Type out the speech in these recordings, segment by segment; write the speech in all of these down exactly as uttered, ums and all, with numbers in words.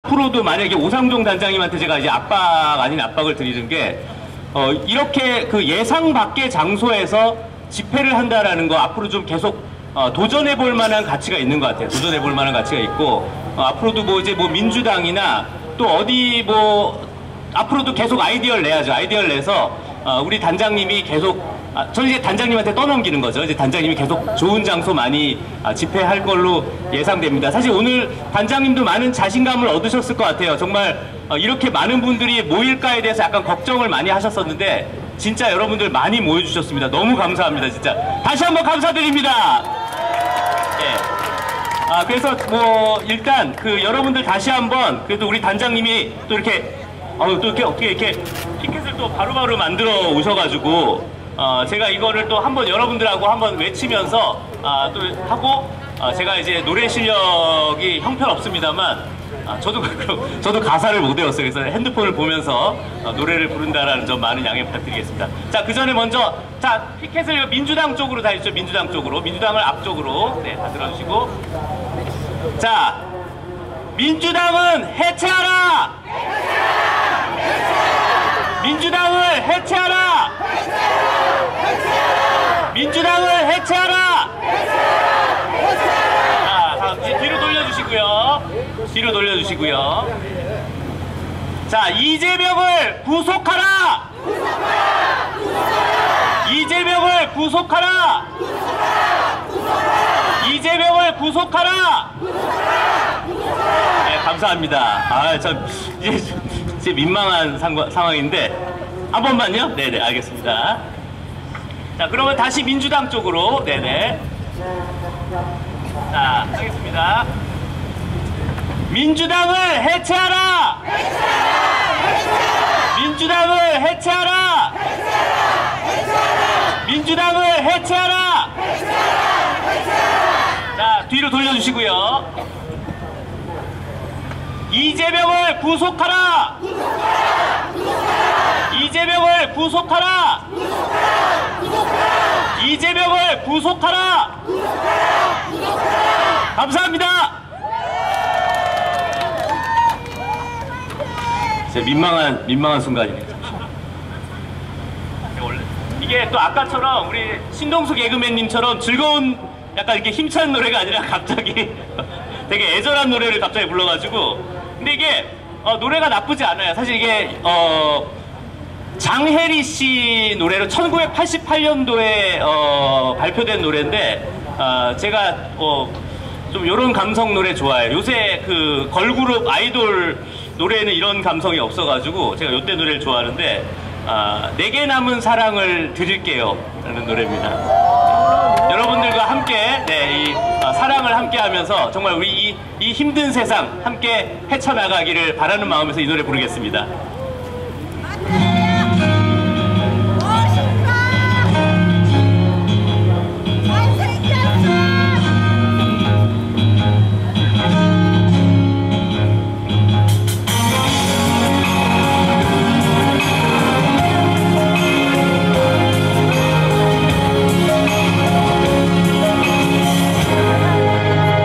앞으로도 만약에 오상종 단장님한테 제가 이제 압박 아닌 압박을 드리는 게, 어, 이렇게 그 예상 밖의 장소에서 집회를 한다라는 거 앞으로 좀 계속 어, 도전해 볼 만한 가치가 있는 것 같아요. 도전해 볼 만한 가치가 있고, 어, 앞으로도 뭐 이제 뭐 민주당이나 또 어디 뭐 앞으로도 계속 아이디어를 내야죠. 아이디어를 내서 어, 우리 단장님이 계속, 아, 저는 이제 단장님한테 떠넘기는 거죠. 이제 단장님이 계속 좋은 장소 많이 아, 집회할 걸로 예상됩니다. 사실 오늘 단장님도 많은 자신감을 얻으셨을 것 같아요. 정말 어, 이렇게 많은 분들이 모일까에 대해서 약간 걱정을 많이 하셨었는데 진짜 여러분들 많이 모여주셨습니다. 너무 감사합니다. 진짜 다시 한번 감사드립니다. 예. 아, 그래서 뭐 일단 그 여러분들 다시 한번 그래도 우리 단장님이 또 이렇게 어, 또 이렇게 어떻게 이렇게 티켓을 또 바로바로 만들어 오셔가지고 어, 제가 이거를 또 한번 여러분들하고 한번 외치면서 아, 또 하고 아, 제가 이제 노래 실력이 형편없습니다만 아, 저도 저도 가사를 못 외웠어요. 그래서 핸드폰을 보면서 어, 노래를 부른다라는 점 많은 양해 부탁드리겠습니다. 자, 그 전에 먼저 자 피켓을 민주당 쪽으로 다 있죠. 민주당 쪽으로 민주당을 앞쪽으로 네, 다 들어주시고 자 민주당은 해체하라. 해체하라! 해체하라! 민주당을 해체하라. 해체하라! 해체하라! 민주당을 해체하라. 해체하라! 해체하라! 자, 다음 이제 뒤로 돌려주시고요. 뒤로 돌려주시고요. 자, 이재명을 구속하라! 구속하라! 구속하라! 이재명을 구속하라! 구속하라! 구속하라! 이재명을 구속하라! 구속하라! 구속하라! 네, 감사합니다. 아, 참, 이제, 이제 민망한 상과, 상황인데, 한 번만요? 네네, 알겠습니다. 자, 그러면 다시 민주당 쪽으로, 네네. 자, 하겠습니다. 민주당을 해체하라! 해체하라! 해체하라! 민주당을 해체하라! 해체하라! 해체하라! 민주당을 해체하라! 해체하라! 해체하라! 자, 뒤로 돌려주시고요. 이재명을 구속하라! 구속하라! 구속하라! 이재명을 구속하라! 구속하라! 구속하라! 이재명을 구속하라! 구속하라! 구속하라! 감사합니다. 진짜 민망한 민망한 순간입니다. 원래 이게 또 아까처럼 우리 신동수 개그맨님처럼 즐거운 약간 이렇게 힘찬 노래가 아니라 갑자기 되게 애절한 노래를 갑자기 불러가지고 근데 이게 어, 노래가 나쁘지 않아요. 사실 이게 어, 장혜리 씨 노래로 천구백팔십팔 년도에 어, 발표된 노래인데 어, 제가 어, 좀 이런 감성 노래 좋아해요. 요새 그 걸그룹 아이돌 노래에는 이런 감성이 없어가지고 제가 요때 노래를 좋아하는데 아, 내게 남은 사랑을 드릴게요 라는 노래입니다. 여러분들과 함께 네, 이 아, 사랑을 함께 하면서 정말 우리 이, 이 힘든 세상 함께 헤쳐나가기를 바라는 마음에서 이 노래 부르겠습니다.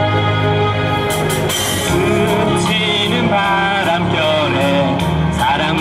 바람결에 사랑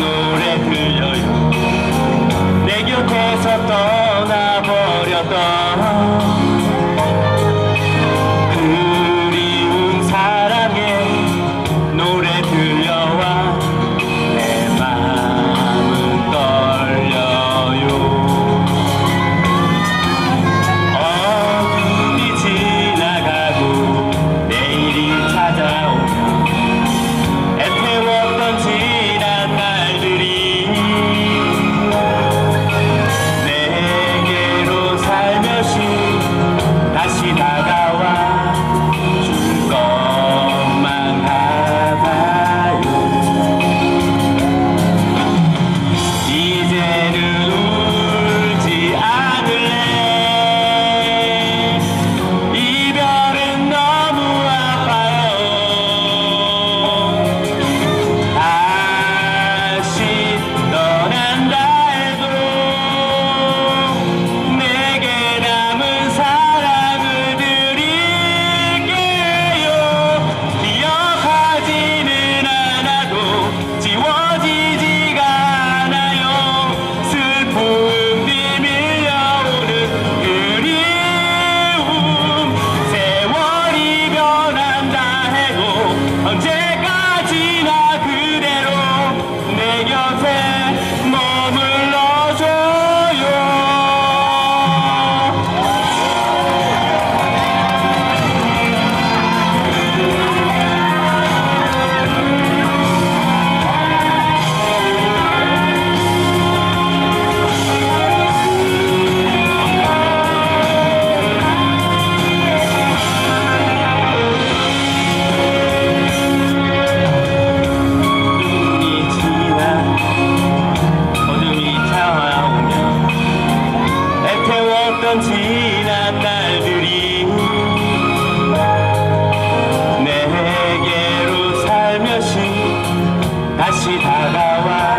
다시 다가와